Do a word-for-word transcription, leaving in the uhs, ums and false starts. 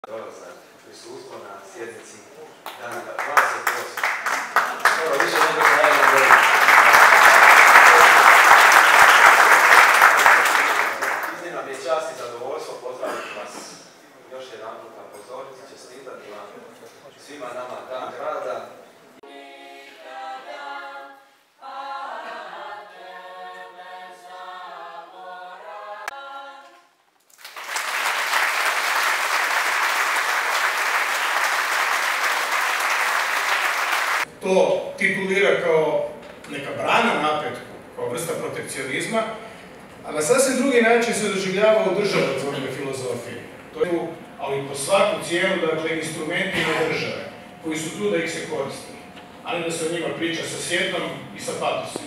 za prisustvo na sjednici dana dvadeset osmog Dobro, više nego što najmo godinu. Iznimna mi je čast i zadovoljstvo pozdraviti vas još jedan put na pozornici, čestitati vam svima nama dan grada. To titulira kao neka brana napretku, kao vrsta protekcionizma, a na sasvim drugi način se doživljava u državotvornoj filozofiji. To je, ali po svaku cijenu, dakle, instrumentima države, koji su tu da ih se koristi, a ne da se o njima priča sa sjetom i sa patosom.